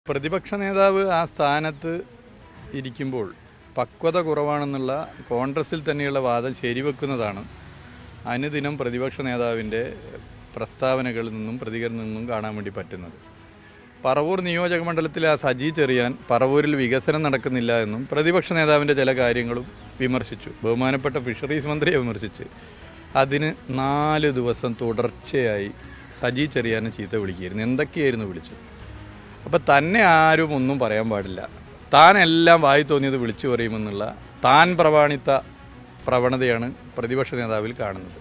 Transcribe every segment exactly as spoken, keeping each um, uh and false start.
പ്രതിപക്ഷ നേതാവ് ആ സ്ഥാനത്ത് ഇരിക്കുമ്പോൾ പക്വത കുറവാണെന്നുള്ള കോൺഗ്രസിൽ തന്നെയുള്ള വാദം ശരിവെക്കുന്നതാണ് അനുദിനം പ്രതിപക്ഷ നേതാവിൻ്റെ പ്രസ്താവനകളിൽ നിന്നും പ്രതികരണത്തിൽ നിന്നും കാണാൻ വേണ്ടി പറ്റുന്നത്. പറവൂർ നിയോജക മണ്ഡലത്തിലെ ആ സജി ചെറിയാൻ പറവൂരിൽ വികസനം നടക്കുന്നില്ല എന്നും പ്രതിപക്ഷ നേതാവിൻ്റെ ചില കാര്യങ്ങളും വിമർശിച്ചു. ബഹുമാനപ്പെട്ട ഫിഷറീസ് മന്ത്രിയെ വിമർശിച്ച് അതിന് നാല് ദിവസം തുടർച്ചയായി സജി ചെറിയാനെ ചീത്ത വിളിക്കുകയായിരുന്നു. എന്തൊക്കെയായിരുന്നു വിളിച്ചത്? അപ്പോൾ തന്നെ ആരും ഒന്നും പറയാൻ പാടില്ല, താൻ എല്ലാം വായി തോന്നിയത് വിളിച്ചു പറയുമെന്നുള്ള താൻ പ്രമാണിത്ത പ്രവണതയാണ് പ്രതിപക്ഷ നേതാവിൽ കാണുന്നത്.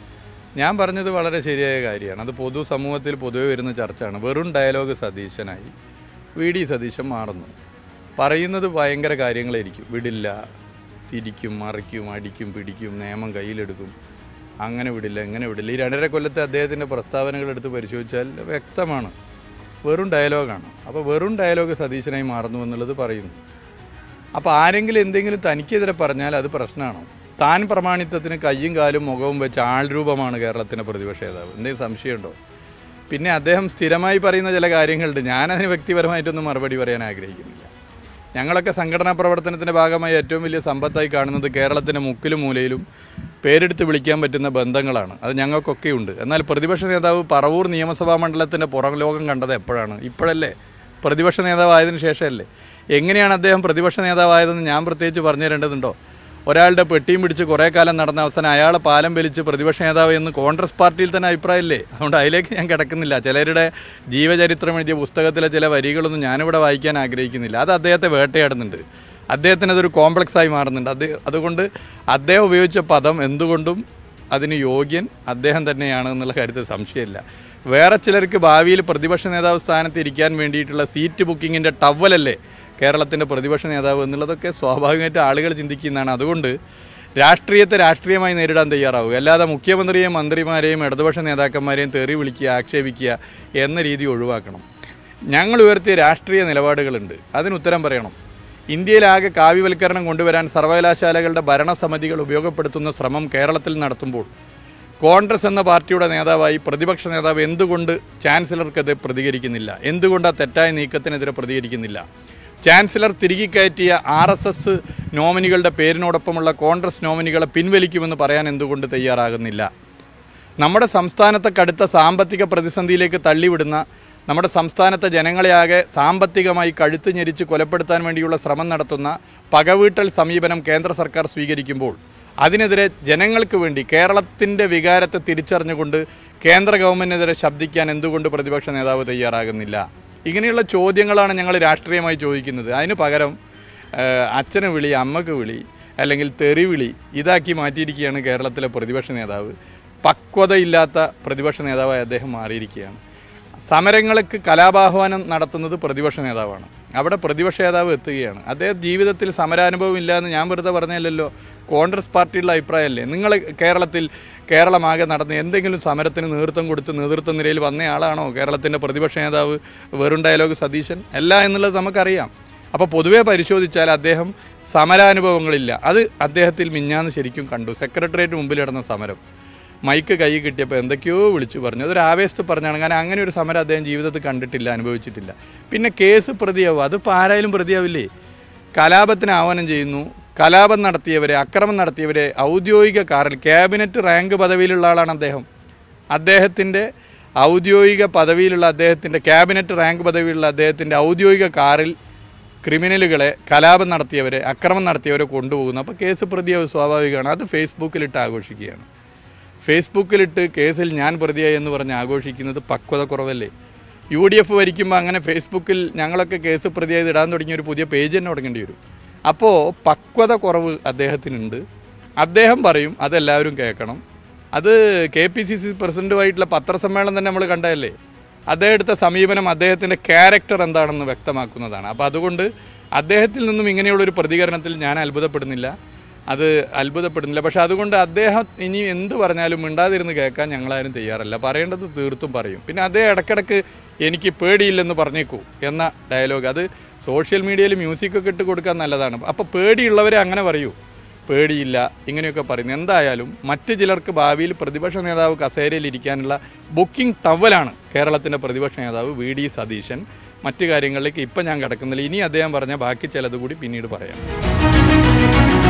ഞാൻ പറഞ്ഞത് വളരെ ശരിയായ കാര്യമാണ്. അത് പൊതു സമൂഹത്തിൽ പൊതുവെ വരുന്ന ചർച്ചയാണ്. വെറും ഡയലോഗ് സതീശനായി വി ഡി സതീശൻ മാറുന്നു. പറയുന്നത് ഭയങ്കര കാര്യങ്ങളായിരിക്കും. വിടില്ല, തിരിക്കും, മറിക്കും, അടിക്കും, പിടിക്കും, നിയമം കയ്യിലെടുക്കും, അങ്ങനെ വിടില്ല, എങ്ങനെ വിടില്ല. ഈ രണ്ടര കൊല്ലത്തെ അദ്ദേഹത്തിൻ്റെ പ്രസ്താവനകൾ എടുത്ത് പരിശോധിച്ചാൽ വ്യക്തമാണ്, വെറും ഡയലോഗാണ്. അപ്പോൾ വെറും ഡയലോഗ് സതീശനായി മാറുന്നു എന്നുള്ളത് പറയുന്നു. അപ്പോൾ ആരെങ്കിലും എന്തെങ്കിലും തനിക്കെതിരെ പറഞ്ഞാൽ അത് പ്രശ്നമാണോ? താൻ പ്രമാണിത്വത്തിന് കയ്യും കാലും മുഖവും വെച്ച് ആൾ രൂപമാണ് കേരളത്തിൻ്റെ പ്രതിപക്ഷ നേതാവ്. എന്തെങ്കിലും സംശയമുണ്ടോ? പിന്നെ അദ്ദേഹം സ്ഥിരമായി പറയുന്ന ചില കാര്യങ്ങളുണ്ട്. ഞാനതിന് വ്യക്തിപരമായിട്ടൊന്നും മറുപടി പറയാൻ ആഗ്രഹിക്കുന്നില്ല. ഞങ്ങളൊക്കെ സംഘടനാ പ്രവർത്തനത്തിൻ്റെ ഭാഗമായി ഏറ്റവും വലിയ സമ്പത്തായി കാണുന്നത് കേരളത്തിൻ്റെ മുക്കിലും മൂലയിലും പേരെടുത്ത് വിളിക്കാൻ പറ്റുന്ന ബന്ധങ്ങളാണ്. അത് ഞങ്ങൾക്കൊക്കെ ഉണ്ട്. എന്നാൽ പ്രതിപക്ഷ നേതാവ് പറവൂർ നിയമസഭാ മണ്ഡലത്തിൻ്റെ പുറം ലോകം കണ്ടത് എപ്പോഴാണ്? ഇപ്പോഴല്ലേ? പ്രതിപക്ഷ നേതാവായതിനു ശേഷമല്ലേ? എങ്ങനെയാണ് അദ്ദേഹം പ്രതിപക്ഷ നേതാവായതെന്ന് ഞാൻ പ്രത്യേകിച്ച് പറഞ്ഞു തരേണ്ടതുണ്ടോ? ഒരാളുടെ പെട്ടിയും പിടിച്ച് കുറേ കാലം നടന്ന അവസാനം അയാളെ പാലം വലിച്ച് പ്രതിപക്ഷ നേതാവ് എന്ന് കോൺഗ്രസ് പാർട്ടിയിൽ തന്നെ അഭിപ്രായമില്ലേ? അതുകൊണ്ട് അതിലേക്ക് ഞാൻ കിടക്കുന്നില്ല. ചിലരുടെ ജീവചരിത്രം എഴുതിയ പുസ്തകത്തിലെ ചില വരികളൊന്നും ഞാനിവിടെ വായിക്കാൻ ആഗ്രഹിക്കുന്നില്ല. അത് അദ്ദേഹത്തെ വേട്ടയാടുന്നുണ്ട്. അദ്ദേഹത്തിന് അതൊരു കോംപ്ലക്സായി മാറുന്നുണ്ട്. അത് അതുകൊണ്ട് അദ്ദേഹം ഉപയോഗിച്ച പദം എന്തുകൊണ്ടും അതിന് യോഗ്യൻ അദ്ദേഹം തന്നെയാണ് എന്നുള്ള കാര്യത്തിൽ സംശയമില്ല. വേറെ ചിലർക്ക് ഭാവിയിൽ പ്രതിപക്ഷ നേതാവ് സ്ഥാനത്ത് ഇരിക്കാൻ വേണ്ടിയിട്ടുള്ള സീറ്റ് ബുക്കിങ്ങിൻ്റെ ടവലല്ലേ കേരളത്തിൻ്റെ പ്രതിപക്ഷ നേതാവ് എന്നുള്ളതൊക്കെ സ്വാഭാവികമായിട്ട് ആളുകൾ ചിന്തിക്കുന്നതാണ്. അതുകൊണ്ട് രാഷ്ട്രീയത്തെ രാഷ്ട്രീയമായി നേരിടാൻ തയ്യാറാവുക, അല്ലാതെ മുഖ്യമന്ത്രിയെയും മന്ത്രിമാരെയും ഇടതുപക്ഷ നേതാക്കന്മാരെയും തെറി വിളിക്കുക, ആക്ഷേപിക്കുക എന്ന രീതി ഒഴിവാക്കണം. ഞങ്ങൾ ഉയർത്തിയ രാഷ്ട്രീയ നിലപാടുകളുണ്ട്, അതിന് ഉത്തരം പറയണം. ഇന്ത്യയിലാകെ കാവ്യവൽക്കരണം കൊണ്ടുവരാൻ സർവകലാശാലകളുടെ ഭരണസമിതികൾ ഉപയോഗപ്പെടുത്തുന്ന ശ്രമം കേരളത്തിൽ നടത്തുമ്പോൾ കോൺഗ്രസ് എന്ന പാർട്ടിയുടെ നേതാവായി പ്രതിപക്ഷ നേതാവ് എന്തുകൊണ്ട് ചാൻസലർക്കെതിരെ പ്രതികരിക്കുന്നില്ല? എന്തുകൊണ്ട് ആ തെറ്റായ നീക്കത്തിനെതിരെ പ്രതികരിക്കുന്നില്ല? ചാൻസലർ തിരികെ കയറ്റിയ ആർ എസ് എസ് നോമിനികളുടെ പേരിനോടൊപ്പമുള്ള കോൺഗ്രസ് നോമിനികളെ പിൻവലിക്കുമെന്ന് പറയാൻ എന്തുകൊണ്ട് തയ്യാറാകുന്നില്ല? നമ്മുടെ സംസ്ഥാനത്തെ കടുത്ത സാമ്പത്തിക പ്രതിസന്ധിയിലേക്ക് തള്ളിവിടുന്ന, നമ്മുടെ സംസ്ഥാനത്തെ ജനങ്ങളെയാകെ സാമ്പത്തികമായി കഴുത്ത് ഞെരിച്ച് കൊലപ്പെടുത്താൻ വേണ്ടിയുള്ള ശ്രമം നടത്തുന്ന പകവീട്ടൽ സമീപനം കേന്ദ്ര സർക്കാർ സ്വീകരിക്കുമ്പോൾ അതിനെതിരെ ജനങ്ങൾക്ക് വേണ്ടി കേരളത്തിൻ്റെ വികാരത്തെ തിരിച്ചറിഞ്ഞുകൊണ്ട് കേന്ദ്ര ഗവൺമെൻറ്റിനെതിരെ ശബ്ദിക്കാൻ എന്തുകൊണ്ട് പ്രതിപക്ഷ നേതാവ് തയ്യാറാകുന്നില്ല? ഇങ്ങനെയുള്ള ചോദ്യങ്ങളാണ് ഞങ്ങൾ രാഷ്ട്രീയമായി ചോദിക്കുന്നത്. അതിന് പകരം അച്ഛന് വിളി, അമ്മക്ക് വിളി, അല്ലെങ്കിൽ തെറി വിളി ഇതാക്കി മാറ്റിയിരിക്കുകയാണ് കേരളത്തിലെ പ്രതിപക്ഷ നേതാവ്. പക്വതയില്ലാത്ത പ്രതിപക്ഷ നേതാവായി അദ്ദേഹം മാറിയിരിക്കുകയാണ്. സമരങ്ങൾക്ക് കലാപാഹ്വാനം നടത്തുന്നത് പ്രതിപക്ഷ നേതാവാണ്. അവിടെ പ്രതിപക്ഷ നേതാവ് എത്തുകയാണ്. അദ്ദേഹം ജീവിതത്തിൽ സമരാനുഭവം ഇല്ല എന്ന് ഞാൻ വെറുതെ പറഞ്ഞല്ലോ. കോൺഗ്രസ് പാർട്ടിയുള്ള അഭിപ്രായമല്ലേ? നിങ്ങൾ കേരളത്തിൽ കേരളമാകെ നടന്ന് എന്തെങ്കിലും സമരത്തിന് നേതൃത്വം കൊടുത്ത് നേതൃത്വ നിരയിൽ വന്നയാളാണോ കേരളത്തിൻ്റെ പ്രതിപക്ഷ നേതാവ് വെറും ഡയലോഗ് സതീശൻ? അല്ല എന്നുള്ളത് നമുക്കറിയാം. അപ്പോൾ പൊതുവെ പരിശോധിച്ചാൽ അദ്ദേഹം സമരാനുഭവങ്ങളില്ല. അത് അദ്ദേഹത്തിൽ മിഞ്ഞാന്ന് ശരിക്കും കണ്ടു. സെക്രട്ടേറിയറ്റ് മുമ്പിൽ നടന്ന സമരം, മൈക്ക് കൈ കിട്ടിയപ്പോൾ എന്തൊക്കെയോ വിളിച്ചു പറഞ്ഞു. അതൊരു ആവേശത്ത് പറഞ്ഞാണ്. കാരണം അങ്ങനെ ഒരു സമരം അദ്ദേഹം ജീവിതത്തിൽ കണ്ടിട്ടില്ല, അനുഭവിച്ചിട്ടില്ല. പിന്നെ കേസ് പ്രതിയാവും. അതിപ്പോൾ ആരായാലും പ്രതിയാവില്ലേ? കലാപത്തിന് ആഹ്വാനം ചെയ്യുന്നു, കലാപം നടത്തിയവരെ, അക്രമം നടത്തിയവരെ ഔദ്യോഗിക കാറിൽ, ക്യാബിനറ്റ് റാങ്ക് പദവിയിലുള്ള ആളാണ് അദ്ദേഹം. അദ്ദേഹത്തിൻ്റെ ഔദ്യോഗിക പദവിയിലുള്ള അദ്ദേഹത്തിൻ്റെ ക്യാബിനറ്റ് റാങ്ക് പദവിയിലുള്ള അദ്ദേഹത്തിൻ്റെ ഔദ്യോഗിക കാറിൽ ക്രിമിനലുകളെ, കലാപം നടത്തിയവരെ, അക്രമം നടത്തിയവരെ കൊണ്ടുപോകുന്നു. അപ്പോൾ കേസ് പ്രതിയാവും, സ്വാഭാവികമാണ്. അത് ഫേസ്ബുക്കിലിട്ട് ആഘോഷിക്കുകയാണ്. ഫേസ്ബുക്കിലിട്ട് കേസിൽ ഞാൻ പ്രതിയായി എന്ന് പറഞ്ഞ് ആഘോഷിക്കുന്നത് പക്വത കുറവല്ലേ? യു ഡി എഫ് ഭരിക്കുമ്പോൾ അങ്ങനെ ഫേസ്ബുക്കിൽ ഞങ്ങളൊക്കെ കേസ് പ്രതിയായി ഇടാൻ തുടങ്ങിയ ഒരു പുതിയ പേജ് തന്നെ തുടങ്ങേണ്ടി വരും. അപ്പോൾ പക്വത കുറവ് അദ്ദേഹത്തിനുണ്ട്. അദ്ദേഹം പറയും, അതെല്ലാവരും കേൾക്കണം. അത് കെ പി സി സി പ്രസിഡൻറ്റുമായിട്ടുള്ള പത്രസമ്മേളനം തന്നെ നമ്മൾ കണ്ടതല്ലേ? അദ്ദേഹം എടുത്ത സമീപനം അദ്ദേഹത്തിൻ്റെ ക്യാരക്ടർ എന്താണെന്ന് വ്യക്തമാക്കുന്നതാണ്. അപ്പോൾ അതുകൊണ്ട് അദ്ദേഹത്തിൽ നിന്നും ഇങ്ങനെയുള്ളൊരു പ്രതികരണത്തിൽ ഞാൻ അത്ഭുതപ്പെടുന്നില്ല, അത് അത്ഭുതപ്പെടുന്നില്ല. പക്ഷെ അതുകൊണ്ട് അദ്ദേഹം ഇനി എന്ത് പറഞ്ഞാലും മിണ്ടാതിരുന്ന് കേൾക്കാൻ ഞങ്ങളാരും തയ്യാറല്ല. പറയേണ്ടത് തീർത്തും പറയും. പിന്നെ അദ്ദേഹം ഇടയ്ക്കിടയ്ക്ക് എനിക്ക് പേടിയില്ലെന്ന് പറഞ്ഞേക്കൂ എന്ന ഡയലോഗ്, അത് സോഷ്യൽ മീഡിയയിൽ മ്യൂസിക്കൊക്കെ ഇട്ട് കൊടുക്കാൻ നല്ലതാണ്. അപ്പോൾ പേടിയുള്ളവരെ അങ്ങനെ പറയൂ, പേടിയില്ല ഇങ്ങനെയൊക്കെ പറയുന്നു. എന്തായാലും മറ്റു ചിലർക്ക് ഭാവിയിൽ പ്രതിപക്ഷ നേതാവ് കസേരയിൽ ഇരിക്കാനുള്ള ബുക്കിംഗ് ടവലാണ് കേരളത്തിൻ്റെ പ്രതിപക്ഷ നേതാവ് വി ഡി സതീശൻ. മറ്റു കാര്യങ്ങളിലേക്ക് ഇപ്പം ഞാൻ കിടക്കുന്നില്ല. ഇനി അദ്ദേഹം പറഞ്ഞാൽ ബാക്കി ചിലത് കൂടി പിന്നീട് പറയാം.